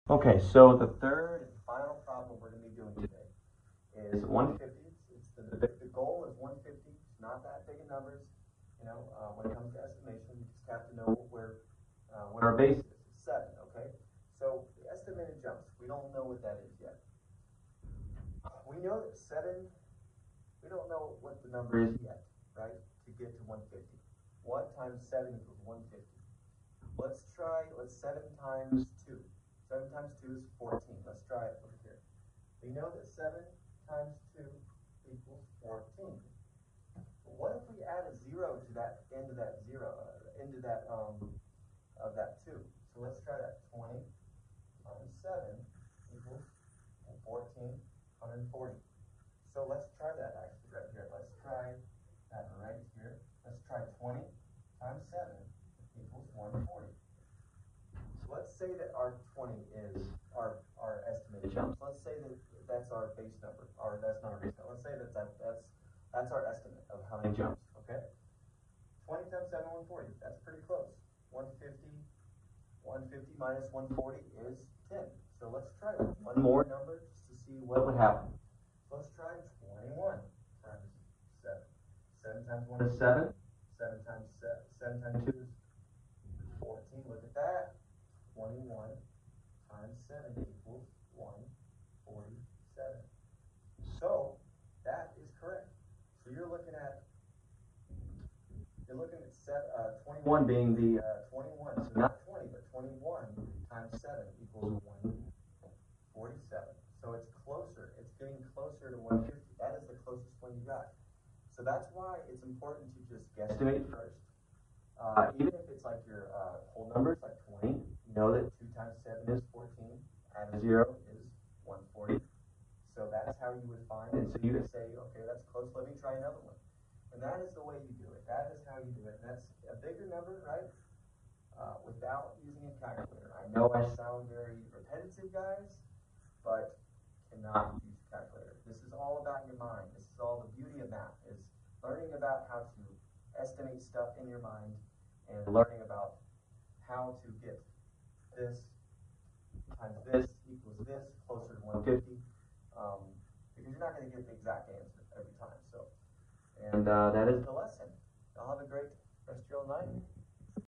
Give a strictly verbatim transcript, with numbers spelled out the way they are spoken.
Okay, so the third and final problem we're going to be doing today is one fifty. It's the, the, the goal is one fifty. It's not that big of numbers. You know, uh, when it comes to estimation, you just have to know where uh, what our base is. It's seven, okay? So the estimated jumps, we don't know what that is yet. We know that seven, we don't know what the number is yet, right? To get to one fifty. one times seven equals one fifty. Let's try, let's seven times two. seven times two is fourteen. Let's try it over here. We know that seven times two equals fourteen. But what if we add a zero to that end of that zero, uh, into that um of that two? So let's try that. twenty times seven equals fourteen, one hundred forty. So let's try that actually right here. Let's try that right here. Let's try twenty times seven equals one hundred forty. So let's say that our twenty is our our estimated jumps. Let's say that that's our base number, or that's not our base number. Let's say that, that that's that's our estimate of how many jumps. Okay. twenty times seven, one hundred forty. That's pretty close. one hundred fifty, one hundred fifty minus one hundred forty is ten. So let's try one more number just to see what would happen. So let's try twenty-one times seven. seven times one is seven. seven times seven, seven times two is fourteen. Look at that. twenty-one times seven equals one hundred forty-seven. So that is correct. So you're looking at you're looking at set, uh, twenty-one being the uh, twenty-one. So not twenty, but twenty-one times seven equals one hundred forty-seven. So it's closer. It's getting closer to one hundred fifty. That is the closest one you got. So that's why it's important to just guesstimate first. Uh, even if it's like your uh, whole numbers, like twenty, you know that two times seven is fourteen, and zero is one hundred forty. So that's how you would find it. So you would say, okay, that's close, let me try another one. And that is the way you do it. That is how you do it. And that's a bigger number, right? Uh, without using a calculator. I know I sound very repetitive, guys, but cannot use a calculator. This is all about your mind. This is all the beauty of math, is learning about how to estimate stuff in your mind and learning about how to get this times this equals this closer to one hundred fifty, um, because you're not going to get the exact answer every time. So, and uh, that is the lesson. Y'all have a great rest of your night.